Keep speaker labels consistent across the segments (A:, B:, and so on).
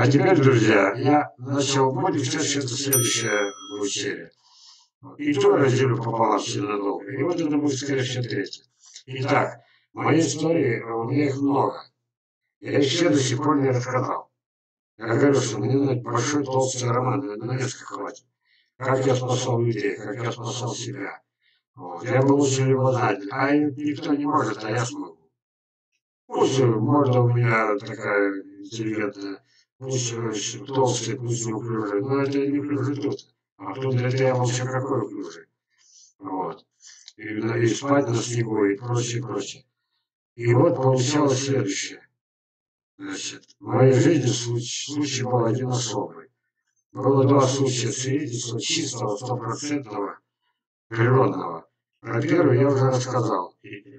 A: А теперь, друзья, я начал, будем считать, это следующая будет серия. И то разделю пополам сильно долго. И вот это будет, скорее всего, третья. Итак, мои истории, у меня их много. Я их все до сих пор не рассказал. Я говорю, что мне надо большой толстый роман, на несколько хватит. Как я спасал людей, как я спасал себя. Вот. Я был очень любознательный. А никто не может, а я смогу. Пусть морда у меня такая интеллигентная, пусть толстый, пусть неуклюжий, но это не неуклюжий тут. А тут это я вообще какой уклюжий. Вот. И спать на снегу, и прочее, прочее. И вот получалось следующее. Значит, в моей жизни случай был один особый. Было два случая свидетельства чистого, стопроцентного, природного. Про первый я уже рассказал.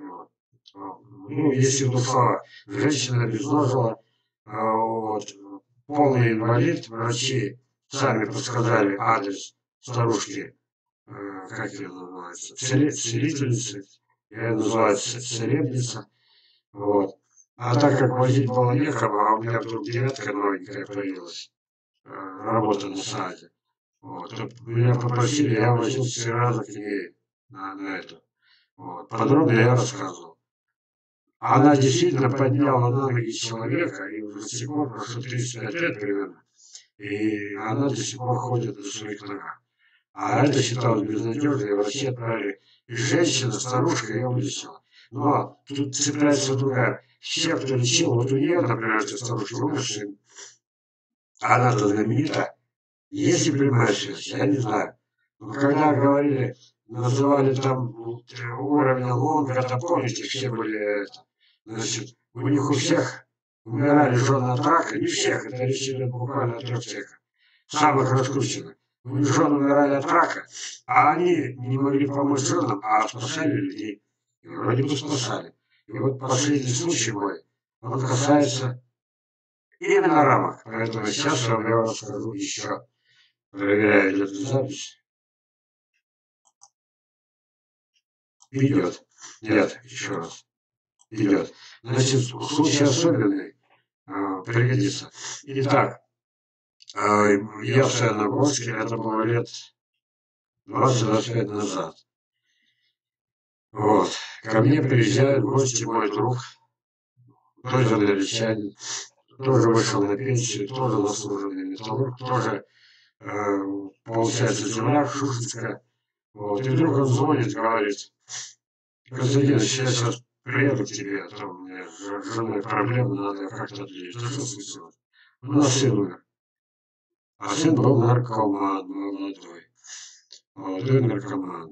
A: Ну, если душа женщина обезножила, вот, полный инвалид, врачи сами подсказали адрес старушки, как ее называется, целительницы, я ее называю целебница, вот. А так как возить было некому, а у меня вдруг девятка новенькая появилась, работа на сайте, вот, то меня попросили, я возил 4 раза к ней на эту. Вот. Подробно я рассказывал. Она действительно подняла на ноги человека, и уже до сих пор прошло 35 лет примерно, и она до сих пор ходит на своих ногах. А это считалось безнадежно, и врачи отправили. И женщина, старушка, ее вылечила. Но тут цепляется другая. Все, кто лечил, вот у нее, например, эта старушка умер сын. Она-то знаменита. Есть ли прямая связь? Я не знаю. Но когда говорили, называли там уровень Лонга, помните, все были, значит, у них у всех умирали жены от рака, не всех, это речь идет буквально о 3 человеках, самых раскрученных. У них жены умирали от рака, а они не могли помочь женам, а спасали людей. И вроде бы спасали. И вот последний случай мой, он касается именно рамок, поэтому сейчас я вам расскажу еще. Проверяю, идет запись. Идет. Нет, еще раз. Идет. Значит, случай особенный. Пригодится. Итак, я в Саяногорске, это было лет 20-25 назад. Вот. Ко мне приезжает в гости мой друг, тоже англичанин, тоже вышел на пенсию, тоже заслуженный металлург, тоже, получается, земляк, Шушинская. Вот. И вдруг он звонит, говорит: Константинович, я сейчас приеду к тебе, там у меня с женой проблемы, надо как-то отвлечь. Да что случилось? У нас сын умер. А сын был наркоман, молодой наркоман.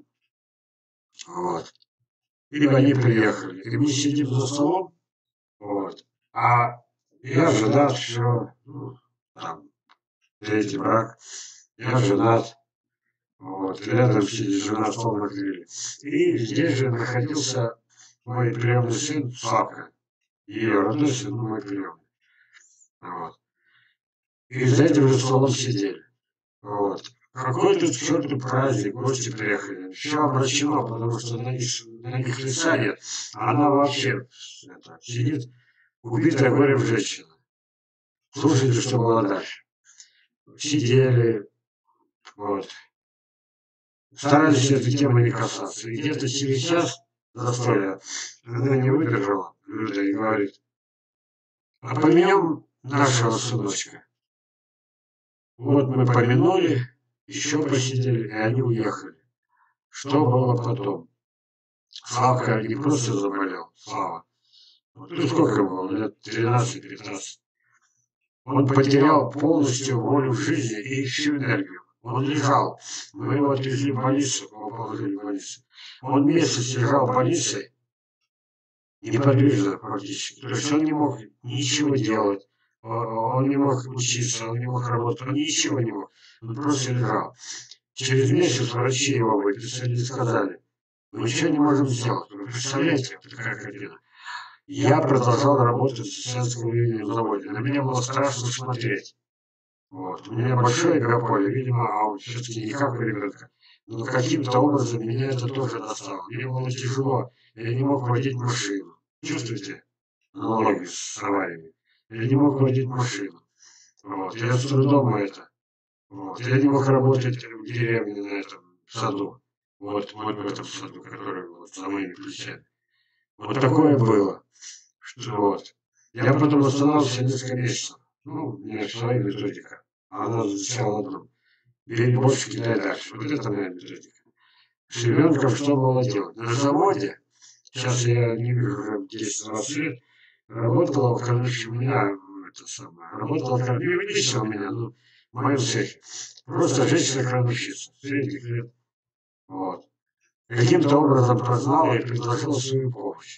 A: Вот. И они приехали. И мы сидим за столом, вот. А я женат, все, ну, там, третий брак, я женат, вот, рядом сидит жена, стол накрыли. И здесь же находился мой приемный сын Славка, ее родной сын, мой приемный. Вот. И за этим же столом сидели. Вот. Какой тут к черту праздник, гости приехали. Все обращено, потому что на них лица нет. Она вообще сидит, убитая горем женщина. Слушайте, что было дальше. Сидели, вот. Старались этой темы не касаться. И где-то через час застолья она не выдержала, Люда, и говорит: а помянем нашего сыночка. Вот мы помянули, еще посидели, и они уехали. Что было потом? Славка не просто заболел, Слава. Ну сколько ему было? Лет 13-15. Он потерял полностью волю в жизни и всю энергию. Он лежал. Мы его отвезли в больницу, его положили в больницу. Он месяц лежал в больнице, неподвижно практически. То есть он не мог ничего делать. Он не мог учиться, он не мог работать, он ничего не мог. Он просто лежал. Через месяц врачи его выписали и сказали: мы ничего не можем сделать. Вы представляете, такая картина. Я продолжал работать в Сенском авиационном заводе. На меня было страшно смотреть. Вот. У меня большое биополе, видимо, а он все-таки не как у ребенка. Но каким-то образом меня это тоже достало. Мне было тяжело. Я не мог водить машину. Чувствуете аналогию с авариями? Я не мог водить машину. Вот. Я с трудом это. Вот. Я не мог работать в деревне на этом саду. Вот в этом саду, который вот за моими плечами. Вот такое было. Что вот. Я потом восстанавливался несколько месяцев. Ну, у меня своя методика. А она звучала одну. Бери больше, кидай дальше. Вот это моя методика. С ребенком что было делать? На заводе, сейчас я не вижу уже 10-20 лет, работала, короче, у меня, это самое, работала, не лично у меня, но в моем цехе. Просто женщина-крановщица, средних лет. Вот. Каким-то образом прознала и предложила свою помощь.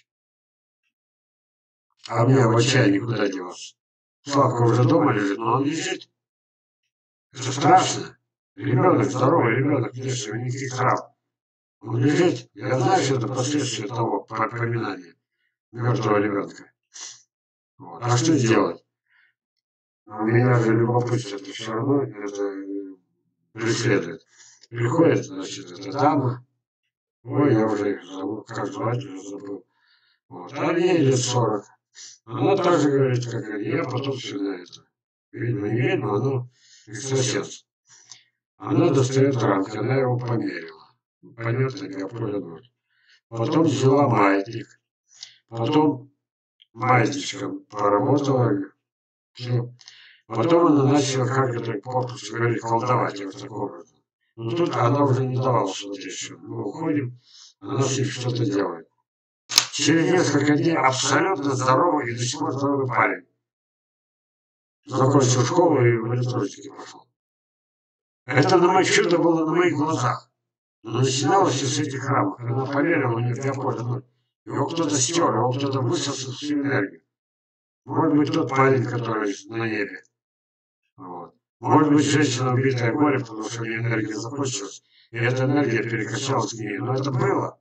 A: А у меня в отчаянии куда девался. Славка уже дома лежит, но он лежит. Это страшно. Ребенок, здоровый ребенок, нет, никаких травм. Он лежит. Я знаю, что это последствия того поминания мертвого ребенка. Вот. А что делать? У меня же любопытство это все равно это преследует. Приходит, значит, эта дама. Ой, я уже их забыл, как звать, уже забыл. Вот. А ей лет 40. Она так же говорит, как и я, потом всегда это. Видимо, не ведьма, но экстрасенс. Она достает ранг, она его померила. Понятно, для поля ноль. Потом взяла маятник. Потом маятничком поработала. Все. Потом она начала, как это корпус говорит, колдовать вот такого образа. Но тут она уже не давала смотреть, что мы уходим, она с ним что-то делает. Через несколько дней абсолютно здоровый и до сих пор здоровый парень. Закончил школу и в электротике пошел. Это на мое чудо было на моих глазах. Но начиналось все с этих рамок. Она поверила, у нее биополе ноль. Его кто-то стер, его кто-то высосал всю энергию. Может быть, тот парень, который на небе. Вот. Может быть, женщина, убитая горем, потому что у нее энергия закончилась, и эта энергия перекачалась к ней. Но это было.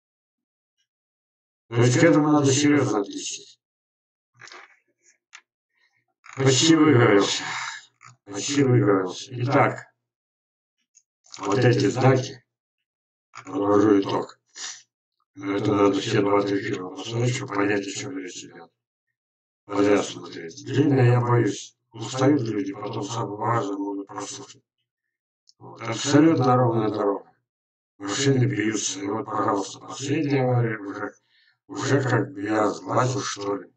A: То есть к этому надо серьезно отнестись. Почти выговорился. Почти выговорился. Итак, вот эти знаки, подвожу итог. Это надо все 2-3 фильма посмотреть, чтобы понять, о чем речь идет. Подряд смотреть. Длинное я боюсь. Устают люди, потом самое важное могут прослушать. Вот. Абсолютно ровная дорога. Машины бьются. И вот, пожалуйста, последняя авария уже как бы я сглазил, что ли.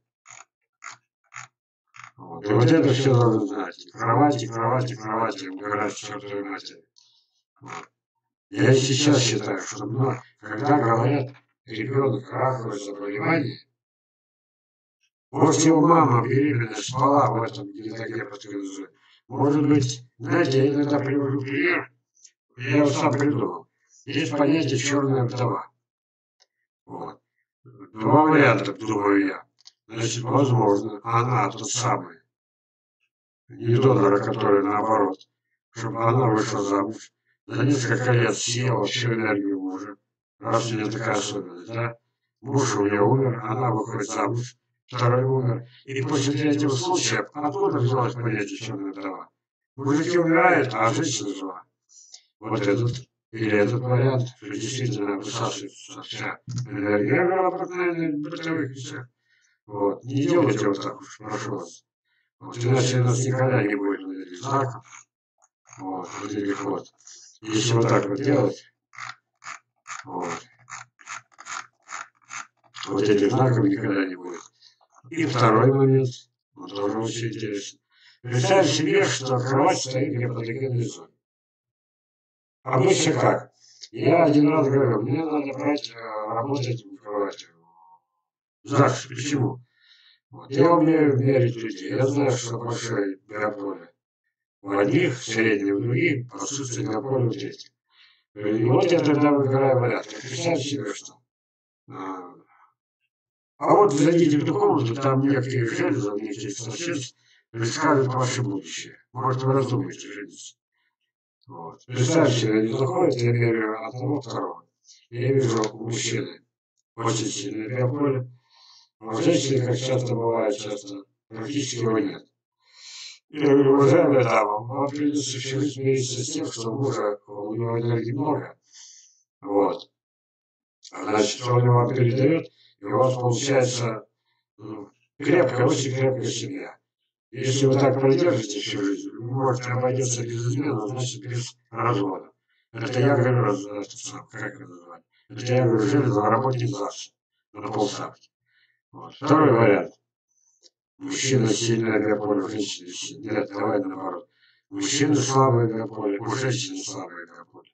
A: Вот. И вот это все должны знать. Кровати, кровати, кровати, угорать к чертовой матери. Вот. Я и сейчас считаю, что когда говорят, ребенок раковое заболевание, может, его мама беременная спала в этом гипотазе. Может быть, знаете, я иногда привожу пример, я его сам придумал. Есть понятие черная вдова. Вот. Два варианта, думаю я. Значит, возможно, она тот самый, не донора, который наоборот, чтобы она вышла замуж, за несколько лет съела всю энергию мужа, раз у нее такая особенность, да? Муж у нее умер, она выходит замуж, второй умер. И после третьего случая, откуда взялось понятие черная вдова? Мужики умирают, а женщина жива. Вот этот или этот вариант, что действительно высасывается вся энергия. Я говорю об обыкновенных бытовых вещах. Вот. Не делайте вот так уж, прошу вас. Вот. Иначе у нас никогда не будет вот этих знаков. Вот. Вот этих вот. Если вот так вот делать, вот. Вот этих знаков никогда не будет. И второй момент, он тоже очень интересный. Представь себе, что кровать стоит гипотекарной зоне. Обычно как? Я один раз говорю, мне надо брать, работать в кровати. Знаешь, почему? Вот. Я умею мерить людей. Я знаю, что большое биополе в одних, среднем в других, отсутствие биополя в третьих. И вот я тогда выбираю вариант. Представь себе, что. А вот зайдите в ту комнату, там некие железы, некие экстрасенсы предсказывают ваше будущее. Может, вы раздумаете жениться. Вот. Представьте себе, они заходят, я меряю одного, второго. Я вижу у мужчины очень сильное биополе. А у женщины, как часто бывает, практически его нет. Я говорю, уважаемая дама, вам придется всю жизнь смириться с тем, что у него энергии много. Вот. А значит, он вам передает, и у вас получается крепкая, очень крепкая семья. Если вы так продержите всю жизнь, вы можете обойдется без измены, значит без развода. Это я говорю, как это называть? Это я говорю, железный работник ЗАГСа на полставки. Вот. Второй вариант. Мужчина сильный биополе, женщина сильная. Нет, давай наоборот. Мужчина слабый биополе, у женщины слабый биополе.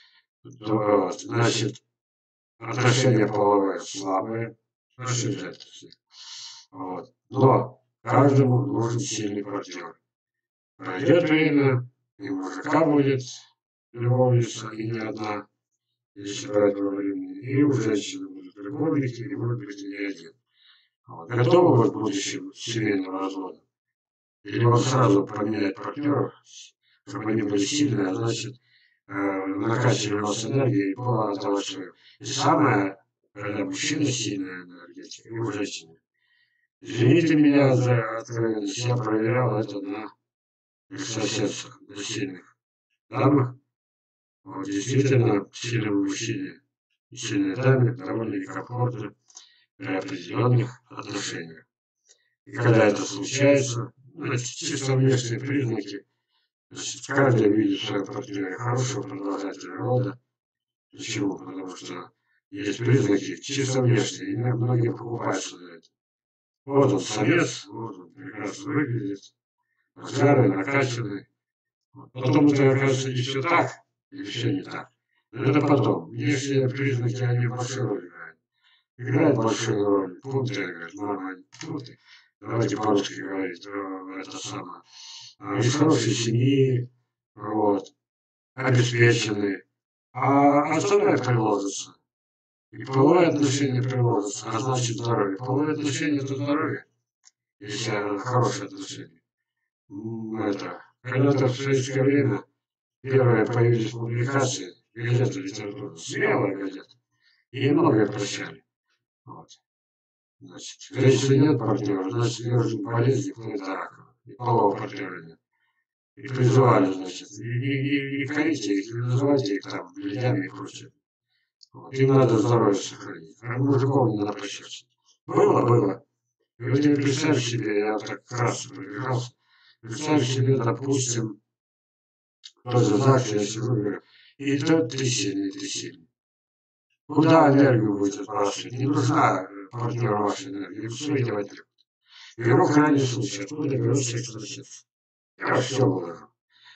A: Вот. Значит, отношения половые слабые. Прошу взять все. Вот. Но каждому нужен сильный партнер. Пройдет время, и у мужика будет любовница, и не одна, если брать во времени, и у женщины будут любовники, и может быть и не один. Вот. Готовы вы к будущему семейному разводу? Или вам сразу поменять партнеров, чтобы они были сильные, а значит, накачивали вас энергией и пола отдавать свою. И самое, когда мужчина сильная энергетика, и у женщины. Извините меня за откровенность, я проверял это на экстрасенсах, на сильных дамах. Вот, действительно, сильному мужчине и сильной даме довольно некомфортно при определенных отношениях. И когда это случается, значит, чисто внешние признаки, значит, каждый видит в своем партнере хорошего продолжателя рода. Почему? Потому что есть признаки чисто внешние, и многие покупаются на это. Вот он самец, вот он прекрасно выглядит, разгарный, накачанный. Потом это оказывается не все так, или все не так. Но это потом. Внешние признаки, они большую роль играют. Играют большую роль. Пункты, говорят, нормально. Пункты. Давайте по-русски говорить, это самое. Из хорошей семьи, вот, обеспеченные. А остальное приложится. И половые отношения приложатся, а значит здоровье. Половые отношения – это здоровье, если хорошие отношения. Это, когда-то в советское время первые появились публикации, газеты литературы, смелая газета, и многое прощали. Вот. Значит, если нет партнера, значит, ее жизнь болезнь, вплоть до рака, и полового партнера нет. И призывали, значит, и корите их, и называйте их там бледями и прочее. Вот. Им надо здоровье сохранить. А мужиков не надо прощаться. Было. И вот теперь представь себе, я так красиво пробежался, представь себе, допустим, тоже ЗАГС, я сижу и говорю, и тот ты сильный. Куда энергию будете отбрасывать? Не нужна партнер вашей энергии, все девать легко. И вдруг крайний случай, откуда берется экстрасенс? Я все выложу.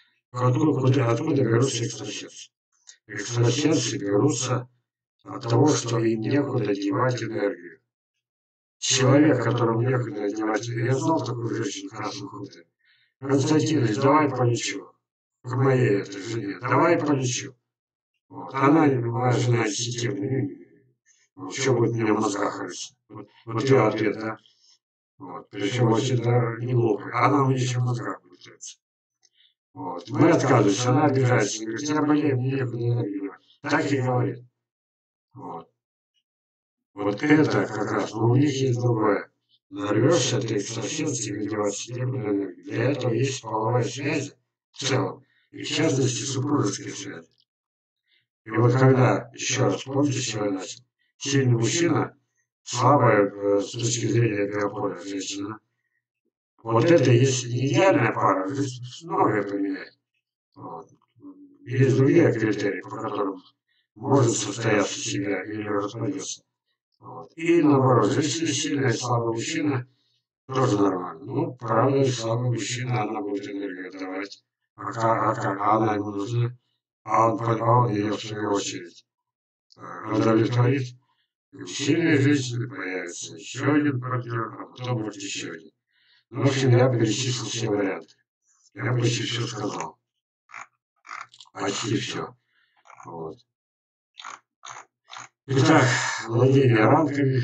A: Откуда берутся экстрасенсы? Экстрасенсы берутся от того, что им некуда девать энергию. Человек, которому некуда девать энергию, я знал такую женщину в Красном Хуторе. Константинович, давай полечу. К моей этой жене, давай полечу. Вот. Она, моя жена, инстинктивная. Что будет мне в мозгах рыться? Вот ее ответ, да? Вот. Причем очень не глупый. Она мне еще в мозгах будет рыться. Вот. Мы отказываемся, она обижается, говорит, я болею, мне некуда энергию девать. Так и говорит. Вот. Вот это как раз, но у них есть другое. Нарвешься ты экстрасенс, тебе девать некуда энергию. Для этого есть половая связь в целом. И в частности супружеские связи. И вот когда, еще раз, помните, с чего я начал? Сильный мужчина, слабая с точки зрения биополя женщина. Вот это есть не идеальная пара, жизнь многое поменяет. Вот. Есть другие критерии, по которым может состояться семья или распадется. Вот. И наоборот, женщина сильная, слабый мужчина тоже нормально. Ну, правда, слабый мужчина, она будет энергию отдавать. А она ему нужна. А он ее в свою очередь удовлетворит. И у сильной женщины появится еще один партнер, а потом может еще один. Ну, в общем, я перечислил все варианты. Я почти все сказал. Почти все. Вот. Итак, владение рамками.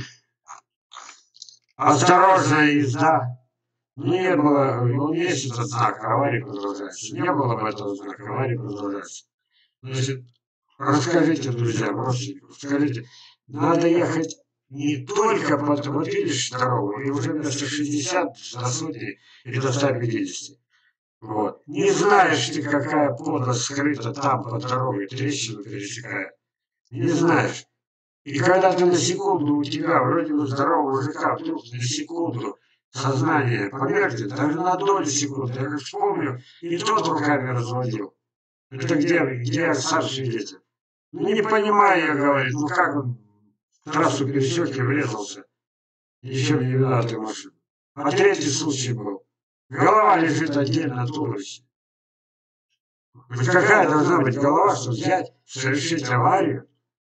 A: Осторожная езда. Не было, ну, есть этот знак, аварии продолжается. Не было бы этого знака, аварии продолжается. Значит, расскажите друзьям, родственникам, скажите, надо ехать не только под, вот видишь дорогу, и уже вместо 60 до сотни или до 150. Вот. Не знаешь ты, какая подлость скрыта там под дорогой, трещину пересекает. Не знаешь. И когда ты на секунду у тебя, вроде бы здорового мужика, вдруг на секунду сознание померкнет, даже на долю секунды. Я как вспомню, и тот руками разводил. Это где сам свидетель. Ну, не понимаю, я говорит, ну как он трассу пересек и врезался. Еще не виноватый машину. А третий случай был. Голова лежит отдельно от туловища. Ведь какая должна быть голова, чтобы взять, совершить аварию?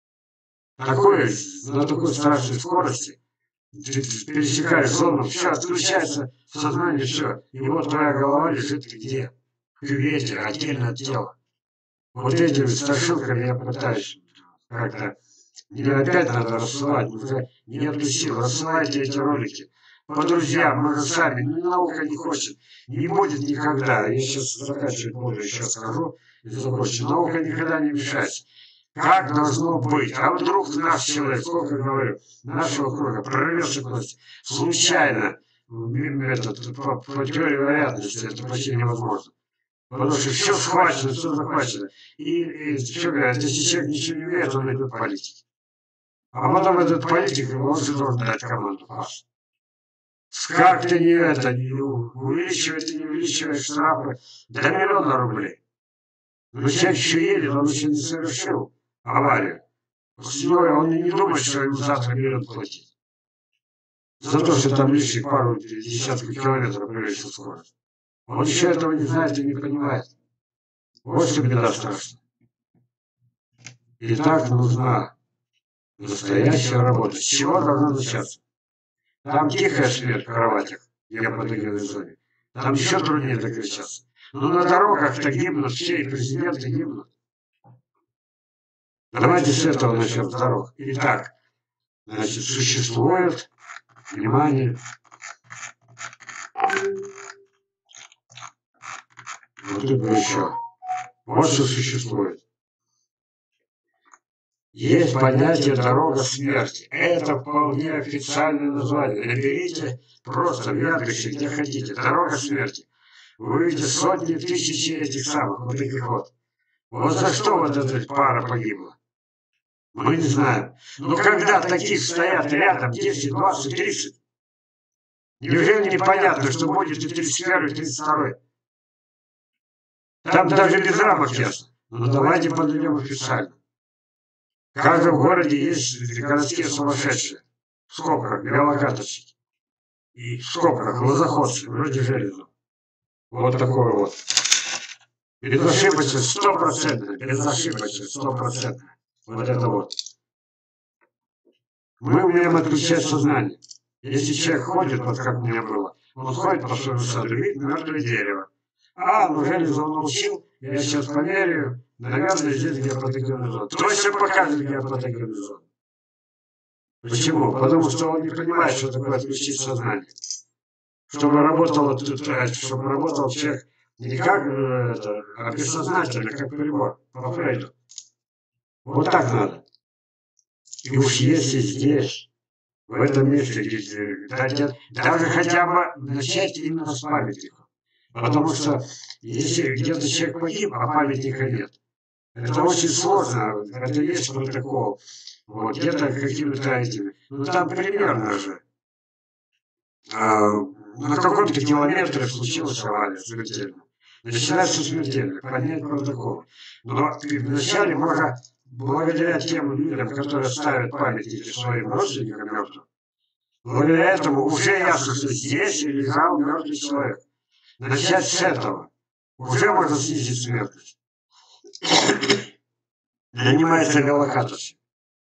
A: На такой страшной скорости. Ты пересекаешь зону, все, отключается сознание, все. И вот твоя голова лежит где? В кювете, отдельно от тела. Вот этими страшилками я пытаюсь как-то. Мне опять надо рассылать, уже нету сил. Рассылайте эти ролики по друзьям, мы же сами. Ну, наука не хочет, не будет никогда. Я сейчас заканчивать буду, еще скажу и закончу. Наука никогда не мешается. Как должно быть? А вдруг наш человек, сколько говорю, нашего круга прорвется куда-то случайно, по теории вероятности, это почти невозможно. Потому что все схвачено, все захвачено. И что говорят, если человек ничего не умеет, он идет политики. А потом этот политик, он же должен дать команду. Как ты не увеличиваешь, не увеличиваешь штрафы до 1 миллиона рублей. Но человек еще едет, он еще не совершил аварию. Он не думает, что ему завтра миллион платить. За то, что там лишних пару десятков километров превысил скорость. Он еще этого не знает и не понимает. Вот что беда страшная. И так нужна настоящая работа. С чего должна начаться? Там тихая смерть в кроватях, я по такой зоне. Там еще труднее докричаться. Но на дорогах-то гибнут все, и президенты гибнут. Давайте с этого начнем, с дорог. Итак, значит, существует, внимание, вот тут еще. Вот что существует. Есть понятие «дорога смерти». Это вполне официальное название. Наберите просто в Яндексе, где хотите. «Дорога смерти». Вы увидите сотни, тысячи этих самых, вот таких вот. Вот за что вот эта пара погибла? Мы не знаем. Но когда таких стоят рядом 10, 20, 30, неужели непонятно, что будет и 31, и 32? Там даже без рамок ясно. Но давайте подойдем официально. В каждом городе есть городские сумасшедшие. В скобках велокаточники. И в скобках лозоходцы, вроде Железов. Вот такое вот. Безошибочно, 100%. Безошибочно, 100%. Вот это вот. Мы умеем отключать сознание. Если человек ходит, вот как у меня было, он ходит по своему саду, видит мертвое дерево. Ну Железов научил, я сейчас померяю, наверное, здесь геопротективная зона. Точно показывает геопротективную зону. Почему? Потому что он не понимает, что такое отключить сознание. Чтобы работал человек не как а бессознательно, как прибор, по Фрейду. Вот так надо. И уж если здесь, в этом месте, даже хотя бы начать именно с памятников. Потому что если где-то человек погиб, а памятника нет, это очень сложно, это есть протокол. Вот, где-то какими-то этими. Ну там примерно же. На каком-то километре случилась авария смертельная. Начинается смертельно, поднять протокол. Но вначале можно, благодаря тем людям, которые ставят памятники своим родственникам мертвым, благодаря этому уже ясно, что здесь лежал мертвый человек. Начать с этого. Уже можно снизить смертность. Нанимается велокаточник.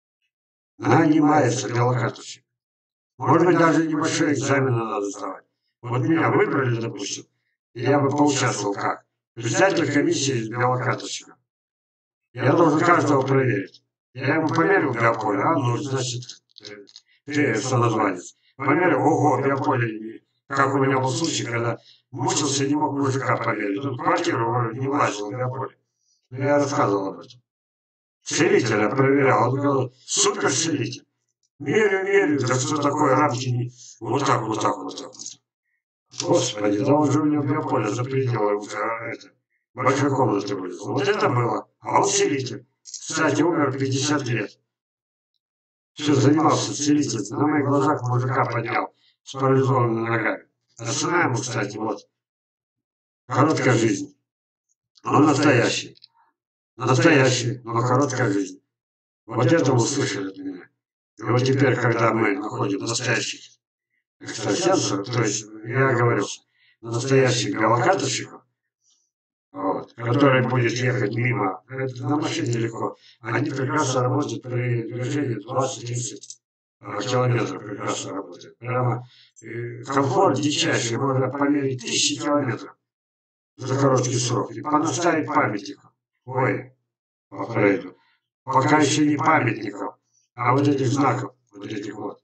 A: Может быть, даже небольшой экзамен надо сдавать. Вот меня выбрали, допустим, и я бы поучаствовал как? Председатель комиссии велокаточника. Я должен каждого проверить. Я ему померил биополе, ну, значит, ты самозванец. Померил, ого, биополе, как у меня был случай, когда мучился, не мог мужика померить. Тут квартиру не влазил в биополе. Я рассказывал об этом. Целителя проверял, он говорил, супер целитель. Мерю, да что такое, рамки не... Вот так. Господи, да он же у него биополе за пределы большой комнаты будет. Вот это было. А он целитель. Кстати, умер 50 лет. Все, занимался целителем. На моих глазах мужика поднял. с парализованными ногами. А цена ему, кстати, вот, короткая жизнь. Он настоящий. Настоящий, но короткая жизнь. Вот это вы услышали от меня. И вот теперь, когда мы находим настоящих экстрасенсов, то есть, я говорю, настоящих биолокаторщиков, вот, который будет ехать мимо, это на машине легко, они прекрасно работают при движении 20-30 километров, прекрасно работают. Прямо комфорт дичайший, можно померить 1000 километров за короткий срок и понаставить памятников. Ой, по Фрейду. Пока еще не памятников, а вот этих знаков, вот этих вот.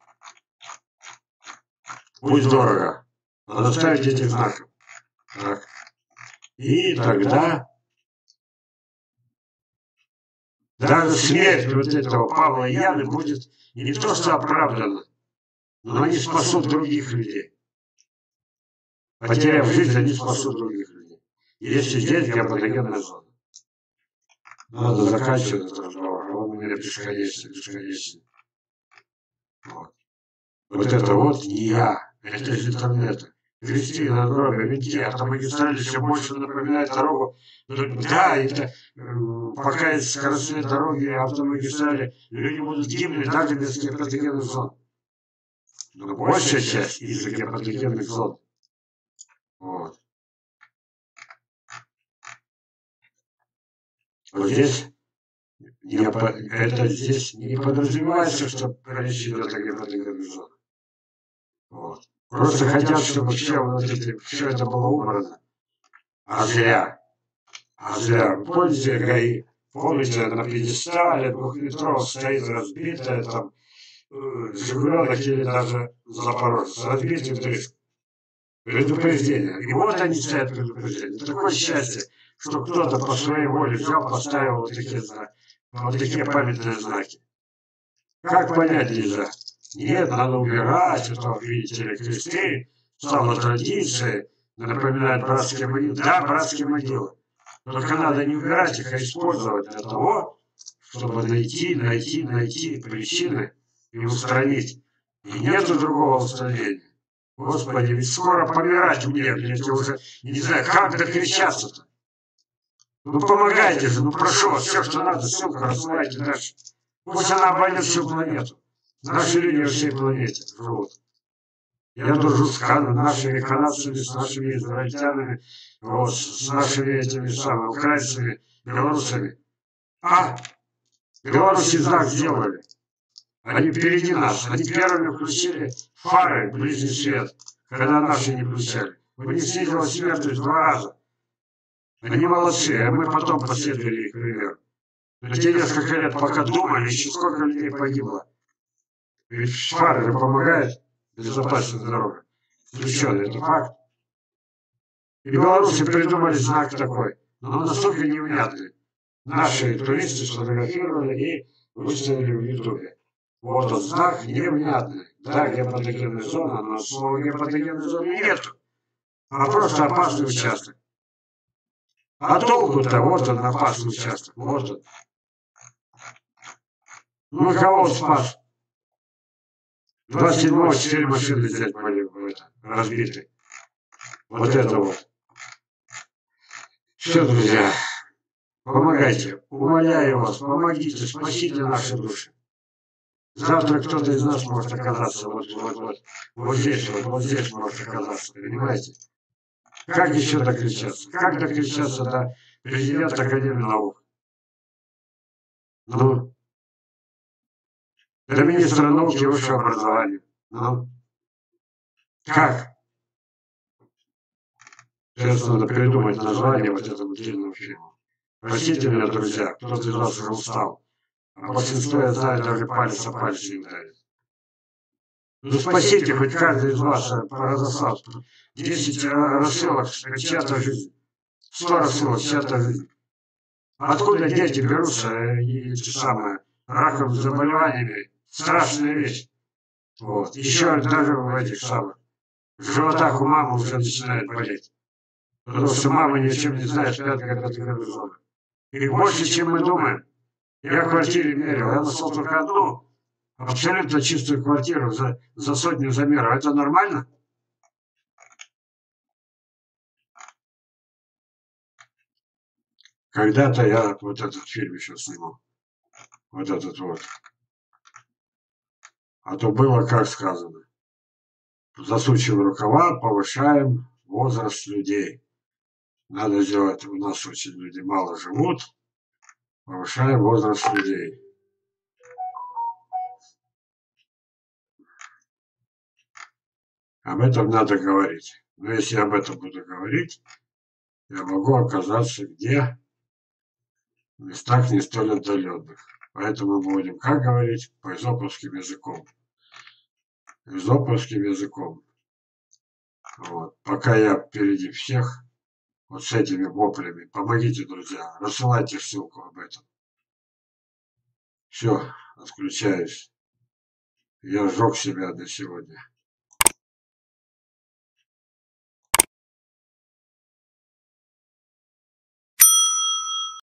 A: Будь дорого, надо ставить этих знаков. Так. И тогда даже смерть вот этого Павла и Яны будет не то что оправдана, но они спасут других людей. Потеряв жизнь, они спасут других людей. Если здесь геопатогенная зона. Надо заканчивать этот разговор, а он у меня бесконечный. Вот это вот не я, это из интернета. Кристина, дорога, винти, автомагистрали все больше напоминает дорогу. Да, это пока есть скоростные дороги, автомагистрали, люди будут гибнуть даже без геопатогенных зон. Но большая часть из-за геопатогенных зон. Вот. Вот здесь здесь не подразумевается, что речь идет о геопатогенных зонах. Вот. Просто хотят, чтобы все это было убрано. А зря. Помните ГАИ? Помните, на пьедестале 2-метрового стоит разбитая там Жигуленок или даже Запорожец с разбитым дрызгом. Предупреждение. И вот они стоят предупреждение. Такое счастье, что кто-то по своей воле взял, поставил вот такие памятные знаки. Как понять нельзя? Нет, надо убирать, это, видите ли, кресты, стало традицией, напоминает братские могилы. Да, братские могилы. Только надо не убирать их, а использовать для того, чтобы найти причины и устранить. И нету другого устранения. Господи, ведь скоро помирать мне, блядь, я уже не знаю, как докричаться-то. Ну помогайте же, ну прошу вас, все, что надо, ссылку рассылайте дальше. Пусть она обойдет всю планету. Наши люди во всей планете живут. Я дружу с нашими канадцами, с нашими израильтянами, вот, с нашими этими самыми украинцами, белорусами. А, белорусы знак сделали. Они впереди нас. Они первыми включили фары в ближний свет, когда наши не включали. У них снизилась смертность в 2 раза. Они молодцы, а мы потом последовали их примеру. Но те несколько лет, пока думали, еще сколько людей погибло. Ведь фары же помогают безопасность дороги. Включенный, это факт. И белорусы придумали знак такой, но он настолько невнятный. Наши туристы сфотографировали и выставили в Ютубе. Вот он знак невнятный. Да, геопатогенная зона, но слова геопатогенной зоны нету. А просто опасный участок. А толку-то, вот он, опасный участок, вот он. Ну, кого он спас? 27-го 4 машины взять были разбиты. Вот это вот. Все, друзья, помогайте, умоляю вас, помогите, спасите наши души. Завтра кто-то из нас может оказаться вот здесь может оказаться, понимаете? Как еще докричаться? Как докричаться до президента Академии наук? Ну, до министра науки и высшего образования. Ну, как? Сейчас надо придумать название вот этому длинному фильму. Простите меня, друзья, кто-то из вас уже устал. А большинство, я знаю, даже палец о палец не ударит. Ну спасите хоть каждый из вас, разослав 10 рассылок, чья-то жизнь. 100 рассылок, чья-то жизнь. Откуда дети берутся, эти самые, раковыми заболеваниями? Страшная вещь. Вот. Еще даже в этих самых, в животах у мамы уже начинает болеть. Потому что мама ни о чем не знает, спят как от зоны. И больше, чем мы думаем. Я в квартире мерил, я нашел только одну, абсолютно чистую квартиру за сотню замеров. Это нормально? Когда-то я вот этот фильм еще снимал. Вот этот вот. А то было, как сказано. Засучиваем рукава, повышаем возраст людей. Надо сделать, у нас очень люди мало живут, повышаем возраст людей. Об этом надо говорить. Но если об этом буду говорить, я могу оказаться где? В местах не столь отдаленных. Поэтому мы будем, как говорить, по-эзоповским языком. Эзоповским языком. Вот. Пока я впереди всех, вот с этими воплями. Помогите, друзья, рассылайте ссылку об этом. Все, отключаюсь. Я сжег себя на сегодня.